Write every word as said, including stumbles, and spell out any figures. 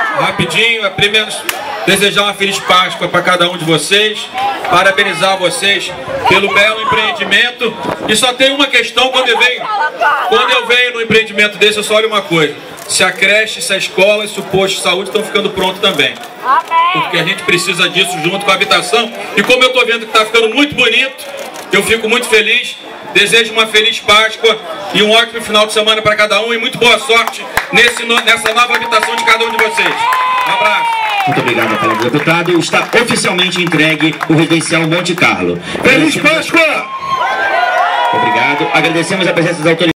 Rapidinho, é primeiro desejar uma feliz Páscoa para cada um de vocês, parabenizar vocês pelo belo empreendimento. E só tem uma questão quando eu venho, quando eu venho no empreendimento desse, eu só olho uma coisa: se a creche, se a escola, se o posto de saúde estão ficando prontos também. Porque a gente precisa disso junto com a habitação. E como eu estou vendo que está ficando muito bonito, eu fico muito feliz. Desejo uma feliz Páscoa e um ótimo final de semana para cada um, e muito boa sorte nesse, nessa nova habitação de cada um de vocês. Um abraço. Muito obrigado, colega deputado. Está oficialmente entregue o residencial Monte Carlo. Feliz Páscoa! Obrigado. Agradecemos a presença das autoridades.